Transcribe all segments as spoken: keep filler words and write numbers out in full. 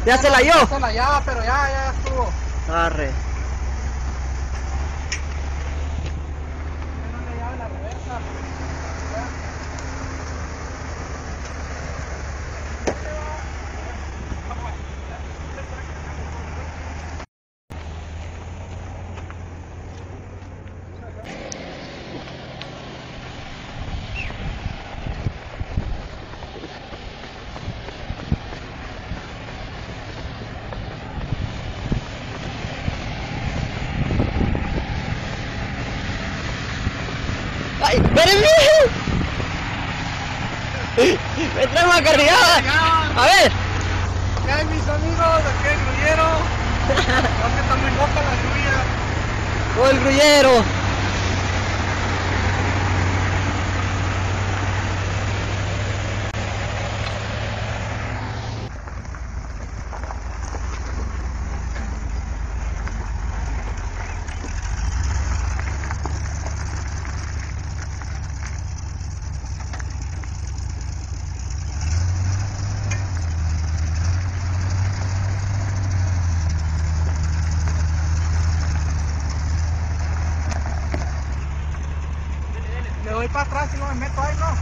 Ya se la dio. Ya se la ya, pero ya, ya estuvo. Arre. No le llave la reversa. ¡Ay, espérenme! ¡Me traigo una cargada! A ver. ¿Qué hay, mis amigos? Aquí el grullero. No, que está muy loca la grulla. ¡Oh, el grullero! Le doy para atrás y no me meto ahí, ¿no?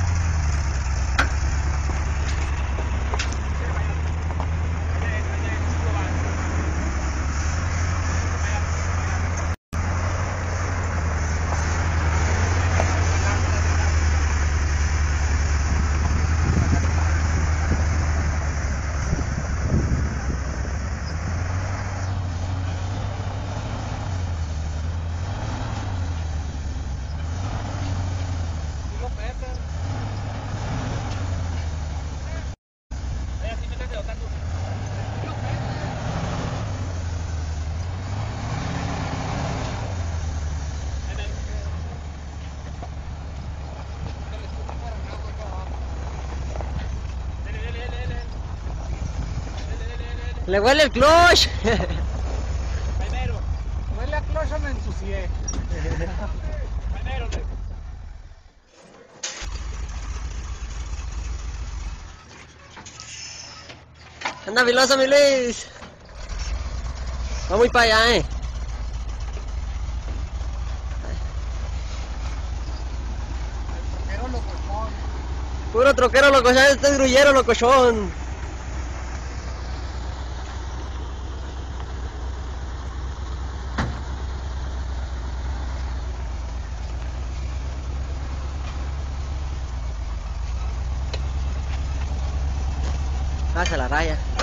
¡Le huele el clutch! Primero. Huele a clocha, me ensucié. Primero, Anda filoso, mi Luis. Va muy para allá, eh. Pero locochón. Puro troquero locochón, este es grullero locochón. Pasa la raya.